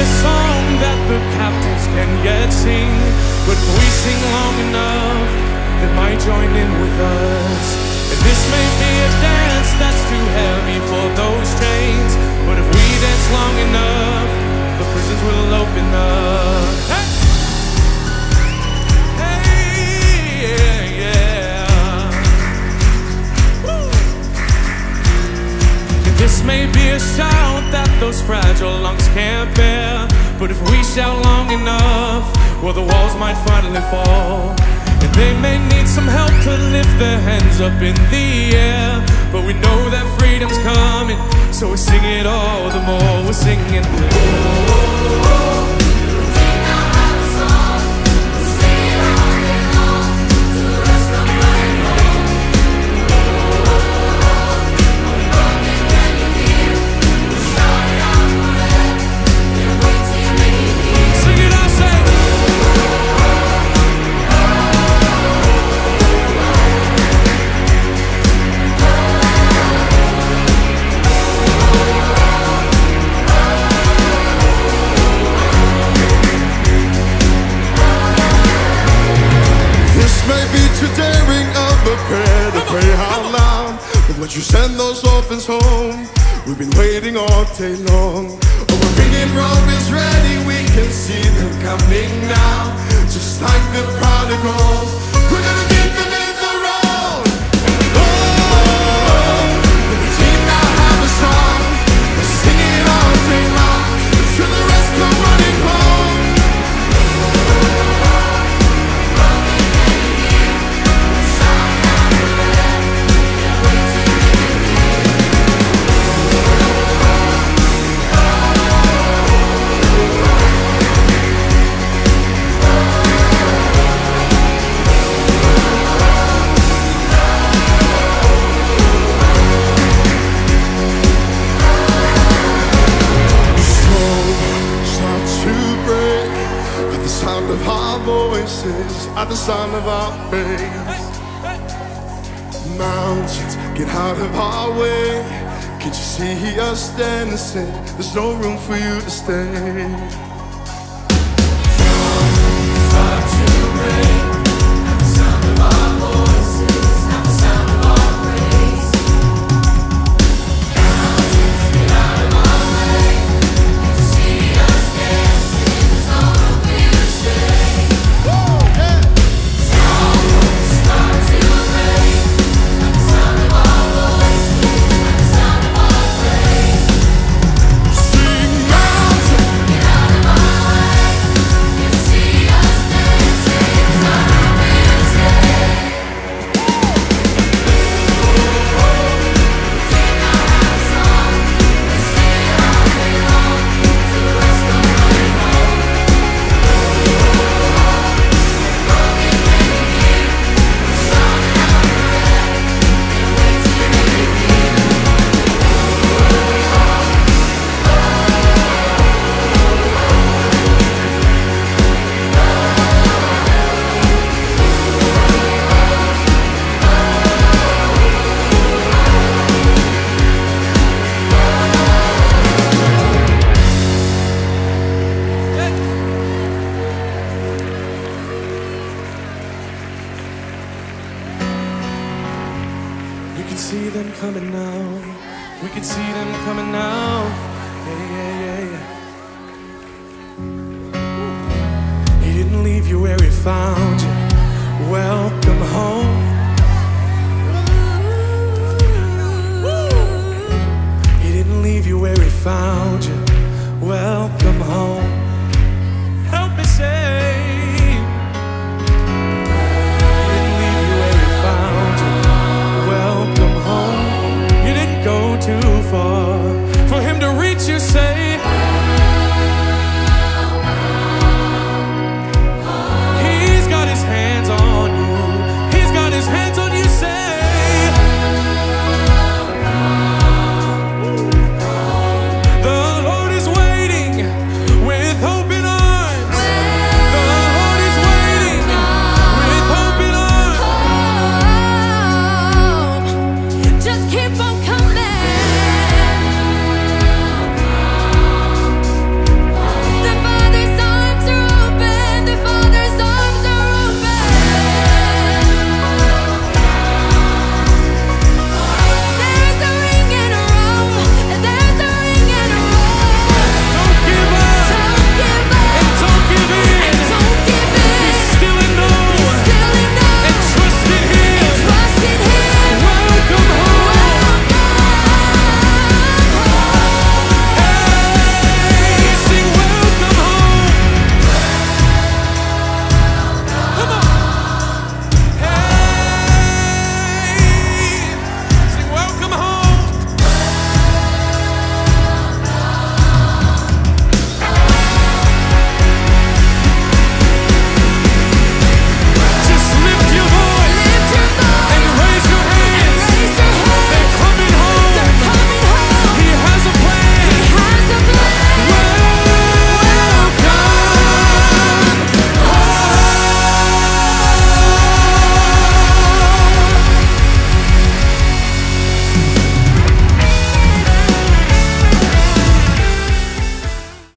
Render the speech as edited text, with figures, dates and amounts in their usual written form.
a song that the captives can yet sing, but if we sing long enough, they might join in with us. And this may be a dance that's too heavy for those chains, but if we dance long enough, the prisons will open up. Hey! This may be a shout that those fragile lungs can't bear, but if we shout long enough, well, the walls might finally fall. And they may need some help to lift their hands up in the air, but we know that freedom's coming, so we sing it all the more. We're singing, oh, pray out loud, but once you send those orphans home, we've been waiting all day long. Oh, we're ringing, Rome is ready, we can see them coming now, just like the prodigal. We're gonna keep them in the road. Oh, the team now have a song, we're singing all day long, until the rest come running home. Of our voices, at the sound of our praise, mountains get out of our way. Can't you see us dancing? There's no room for you to stay. We can see them coming now. We can see them coming now. Yeah, yeah, yeah. He didn't leave you where he found you. Welcome home. He didn't leave you where he found you.